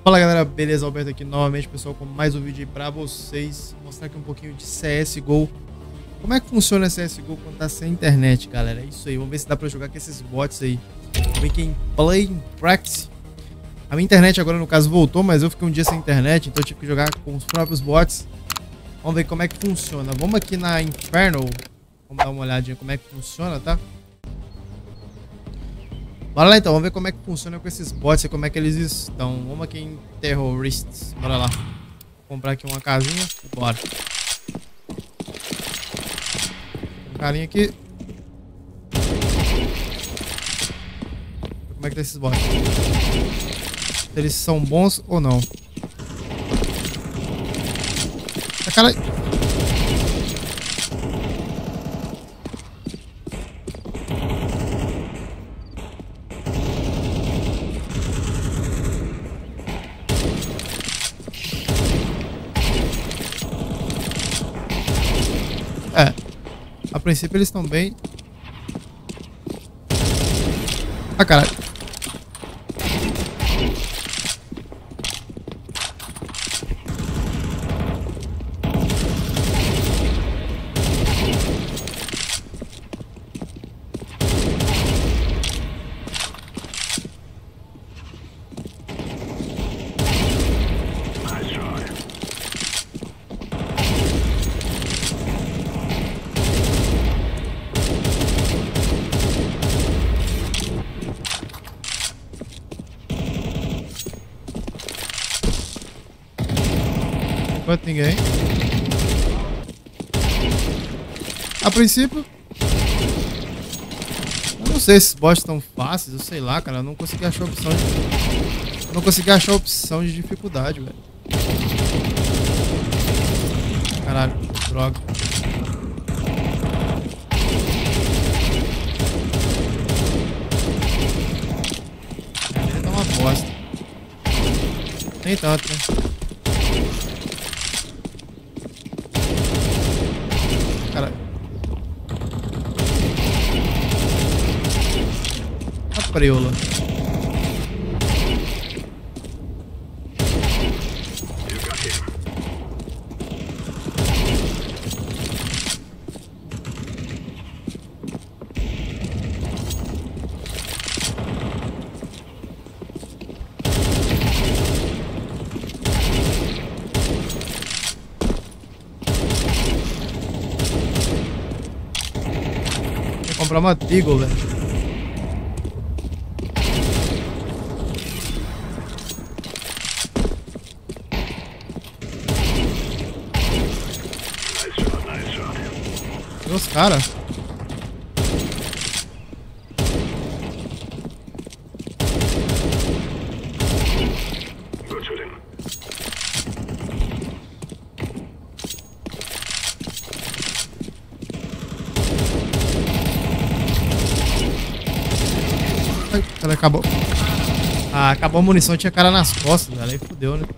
Fala galera, beleza? Alberto aqui novamente, pessoal, com mais um vídeo aí pra vocês. Vou mostrar aqui um pouquinho de CSGO. Como é que funciona CSGO quando tá sem internet, galera? É isso aí, vamos ver se dá pra jogar com esses bots aí. Vamos ver quem play in practice. A minha internet agora no caso voltou, mas eu fiquei um dia sem internet, então eu tive que jogar com os próprios bots. Vamos ver como é que funciona. Vamos aqui na Inferno, vamos dar uma olhadinha como é que funciona, tá? Bora lá então, vamos ver como é que funciona com esses bots e como é que eles estão. Vamos aqui em Terrorists, bora lá. Vou comprar aqui uma casinha e bora. Um carinha aqui. Como é que tá esses bots? Se eles são bons ou não. Ah, caralho. É, a princípio eles estão bem. Ah, caralho. Enquanto ninguém. A princípio, eu não sei se esses bots estão fáceis, eu sei lá, cara. Eu não consegui achar opção de... Eu não consegui achar opção de dificuldade, velho. Caralho, droga. Ele tá uma bosta. Nem tanto, né? Caralho. A preula. Comprar uma Deagle, velho. Tem os caras. Ela acabou. Ah, acabou a munição, tinha cara nas costas, velho. Aí fudeu, né?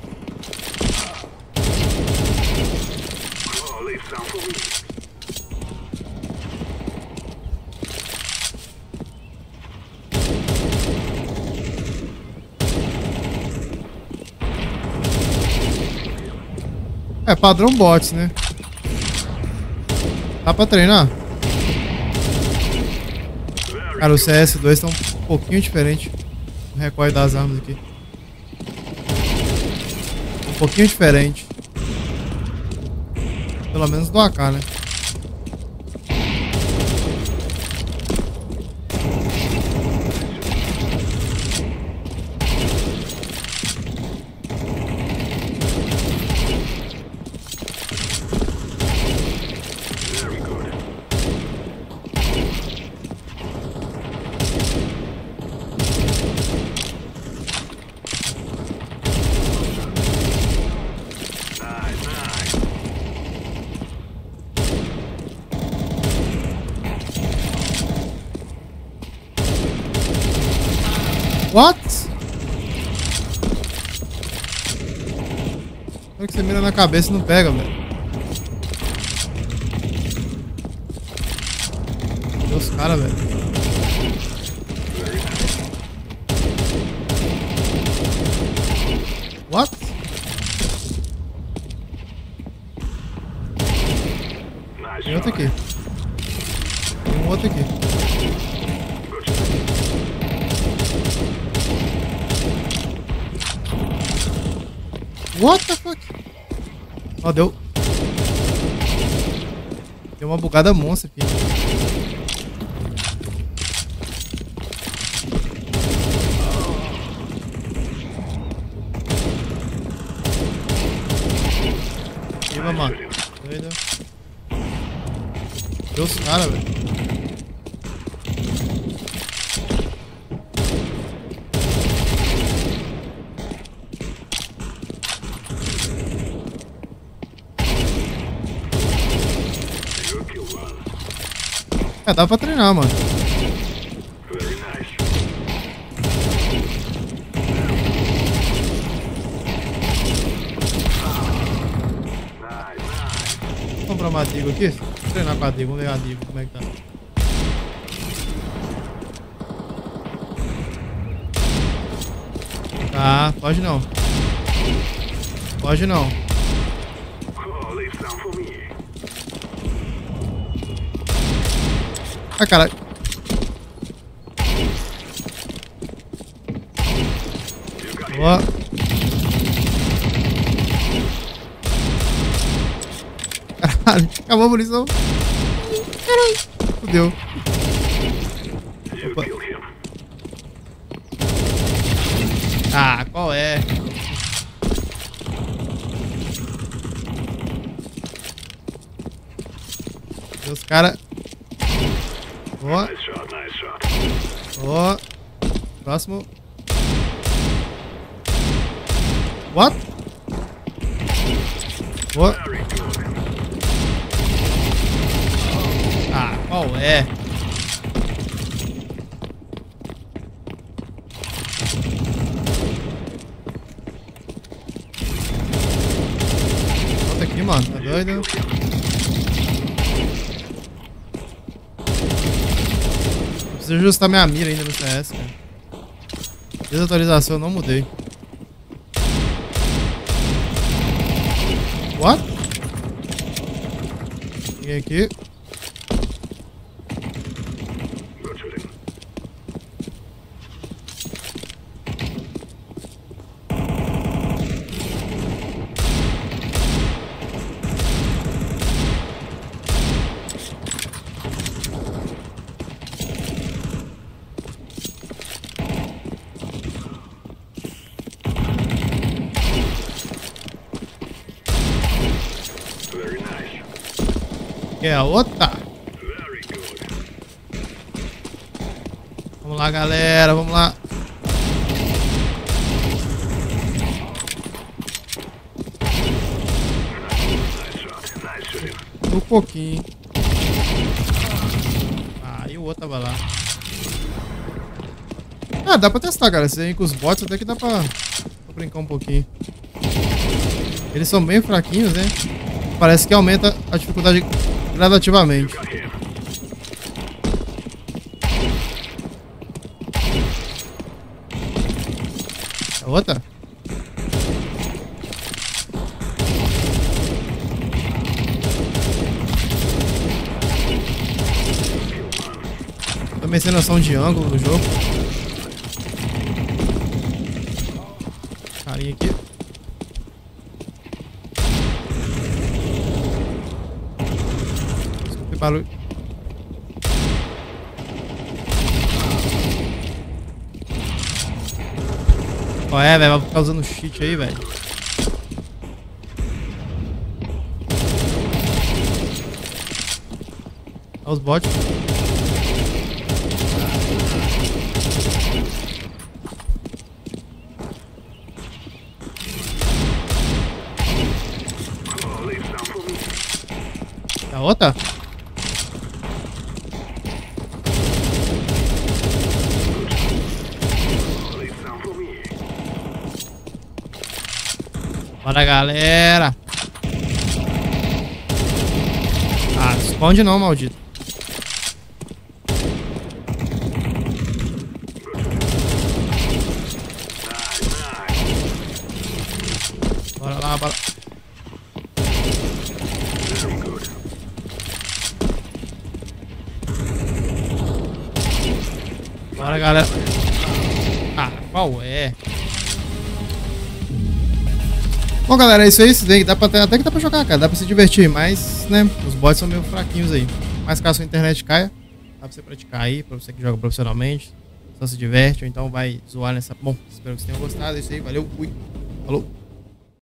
É padrão bots, né? Dá pra treinar? Cara, o CS2 tá um pouquinho diferente. O recorte das armas aqui. Um pouquinho diferente. Pelo menos do AK, né? What? Como é que você mira na cabeça e não pega, velho? Meu Deus, cara, velho. What? Tem outro aqui. Tem um outro aqui. What the fuck? Ó, deu. Deu uma bugada monstra aqui. Viva, mano. Doido. Deus, cara, velho. É, dá pra treinar, mano. Vou comprar uma Digo aqui. Vou treinar com a Digo. Vamos ver a Digo como é que tá. Tá, pode não. Pode não. Ah, caralho. Ó. Caralho, acabou a munição. Caralho. Fudeu. Opa. Ah, qual é? Os caras. Ó. Ó. Próximo. What? Ó. Ah, qual é? Volta aqui, mano. Tá doido? Preciso ajustar minha mira ainda no CS, cara. Desatualização eu não mudei. What? Cheguei aqui. Que é a outra. Vamos lá, galera. Vamos lá. Um pouquinho. Ah, e o outro tava lá. Ah, dá pra testar, cara. Se vem com os bots, até que dá pra brincar um pouquinho. Eles são bem fraquinhos, né? Parece que aumenta a dificuldade gradativamente. A outra? Também sem noção de ângulo no jogo. Carinha aqui. Desculpe, barulho. Qual é, velho? Vai ficar usando cheat aí, velho. Olha os bots. A outra? Bora, galera. Ah, esconde não, maldito. Bora lá, bora. Bora, galera. Ah, qual é? Bom, galera, é isso aí. Até que dá pra jogar, cara. Dá pra se divertir, mas, né, os bots são meio fraquinhos aí. Mas caso a internet caia, dá pra você praticar aí, pra você que joga profissionalmente. Só se diverte, ou então vai zoar nessa... Bom, espero que vocês tenham gostado. É isso aí, valeu, fui. Falou.